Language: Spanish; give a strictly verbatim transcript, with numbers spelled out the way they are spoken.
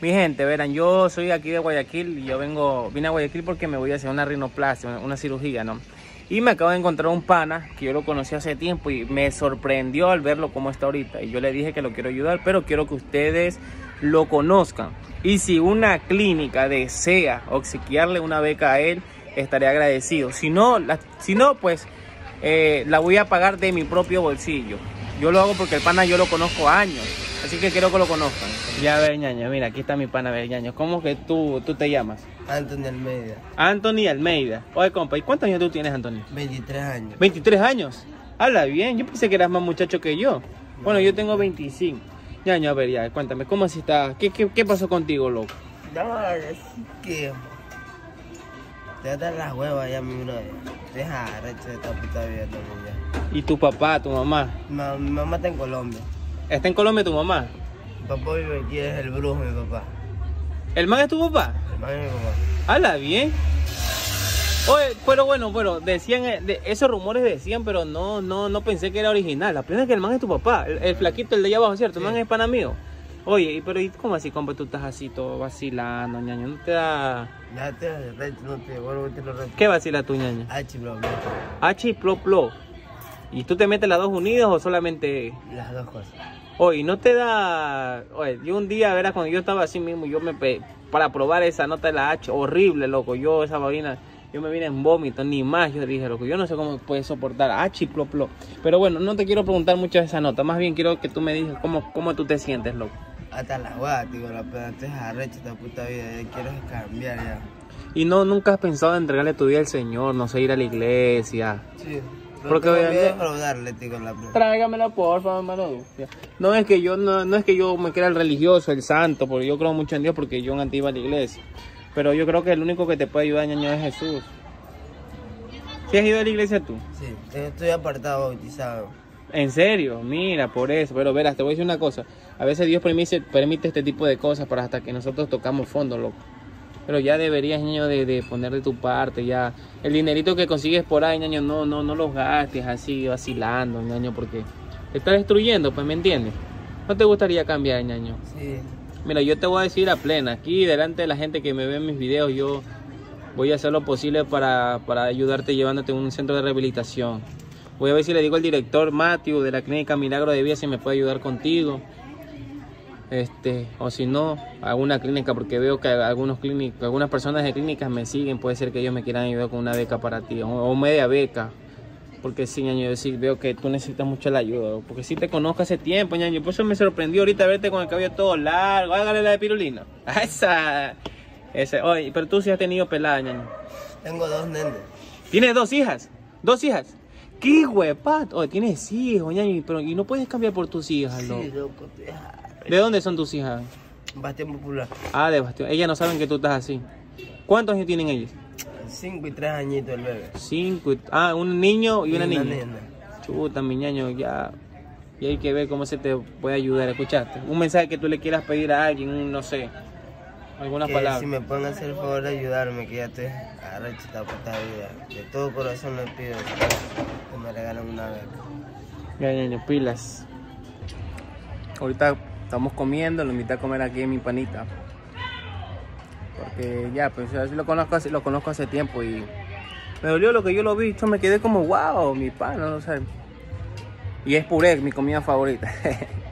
Mi gente, verán, yo soy aquí de Guayaquil y yo vengo, vine a Guayaquil porque me voy a hacer una rinoplastia, una, una cirugía, ¿no? Y me acabo de encontrar un pana que yo lo conocí hace tiempo y me sorprendió al verlo como está ahorita. Y yo le dije que lo quiero ayudar, pero quiero que ustedes lo conozcan. Y si una clínica desea obsequiarle una beca a él, estaré agradecido. Si no, la, si no pues eh, la voy a pagar de mi propio bolsillo. Yo lo hago porque el pana yo lo conozco años, así que quiero que lo conozcan. Ya, ver, ñaño, mira, aquí está mi pana, ver, ñaño. ¿Cómo que tú, tú te llamas? Anthony Almeida. Anthony Almeida. Oye, compa, ¿y cuántos años tú tienes, Anthony? veintitrés años. ¿veintitrés años? Habla bien, yo pensé que eras más muchacho que yo. No. Bueno, yo tengo veinticinco. Ñaño, a ver, ya, cuéntame, ¿cómo así está? ¿Qué, qué, qué pasó contigo, loco? No, es que... Te das las huevas ya, mi brother. Deja recho de esta puta vida también ya. ¿Y tu papá, tu mamá? Ma, mi mamá está en Colombia. ¿Está en Colombia tu mamá? Mi papá vive aquí, es el brujo, mi papá. ¿El man es tu papá? El man es mi papá. Habla bien. Oye, pero bueno, bueno, decían, de, esos rumores decían, pero no, no, no pensé que era original. La plena es que el man es tu papá, el, el flaquito, el de allá abajo, ¿cierto? Sí. El man es pana mío. Oye, pero ¿y cómo así, compa? Tú estás así todo vacilando, ñaño, ¿no te da...? Ya te recho, no te vuelvo a meter los rechos. ¿Qué vacila tu, ñaño? H, bro, bro. H, plo, plo. ¿Y tú te metes las dos unidas o solamente...? Las dos cosas. Oye, ¿no te da...? Oye, yo un día, verás, cuando yo estaba así mismo, yo me... Pe... Para probar esa nota de la H, horrible, loco, yo esa vaina... Yo me vine en vómito, ni más, yo dije, loco, yo no sé cómo puedes soportar H, plo, plo. Pero bueno, no te quiero preguntar mucho de esa nota, más bien quiero que tú me digas cómo, cómo tú te sientes, loco. Hasta la hueá, tío, la pena te arrecha esta puta vida, ya quiero cambiar ya. ¿Y no, nunca has pensado en entregarle tu vida al Señor, no sé, ir a la iglesia? Sí. Porque voy a defraudarle, tío, la plata. Tráigamela, porfa, hermano. No es que yo no, no es que yo me crea el religioso, el santo, porque yo creo mucho en Dios, porque yo antes iba a la iglesia. Pero yo creo que el único que te puede ayudar, ñaño, es Jesús. ¿Sí has ido a la iglesia tú? Sí, estoy apartado, bautizado. ¿En serio? Mira, por eso. Pero verás, te voy a decir una cosa. A veces Dios permite, permite este tipo de cosas para hasta que nosotros tocamos fondo, loco. Pero ya deberías, ñaño, de, de poner de tu parte, ya. El dinerito que consigues por ahí, ñaño, no, no, no los gastes así vacilando, ñaño, porque te está destruyendo, pues, ¿me entiendes? ¿No te gustaría cambiar, ñaño? Sí. Mira, yo te voy a decir a plena, aquí delante de la gente que me ve en mis videos, yo voy a hacer lo posible para, para ayudarte llevándote a un centro de rehabilitación. Voy a ver si le digo al director Matthew de la clínica Milagro de Vida si me puede ayudar contigo. Este, o si no, a alguna clínica, porque veo que algunos clínicos, algunas personas de clínicas me siguen, puede ser que ellos me quieran ayudar con una beca para ti, o, o media beca. Porque sí, ñaño, yo sí veo que tú necesitas mucho la ayuda, porque sí te conozco hace tiempo, ñaño, por eso me sorprendió ahorita verte con el cabello todo largo. Hágale la de pirulina. Esa, esa, oye, pero tú sí has tenido pelada, ñaño. Tengo dos nenes. ¿Tienes dos hijas? ¿Dos hijas? ¡Qué huepato! Oye, tienes hijos, ñaño, pero y no puedes cambiar por tus hijas, ¿no? Sí, loco, te... ¿De dónde son tus hijas? Bastión Popular. Ah, de Bastión. Ellas no saben que tú estás así. ¿Cuántos años tienen ellos? Cinco y tres añitos el bebé. Cinco y... Ah, un niño y, y una, una niña. Nena. Chuta, mi ñaño, ya... Y hay que ver cómo se te puede ayudar, ¿escuchaste? Un mensaje que tú le quieras pedir a alguien, un, no sé, algunas que palabras. Si me pueden hacer el favor de ayudarme, que ya estoy arrecho esta puta vida. De todo corazón les pido que me regalen una beca. Ya, ñaño, pilas. Ahorita estamos comiendo, lo invité a comer aquí en mi panita. Porque ya, pues yo lo conozco, lo conozco hace tiempo y me dolió lo que yo lo vi. Yo me quedé como, wow, mi pana, no sé. Y es puré, mi comida favorita.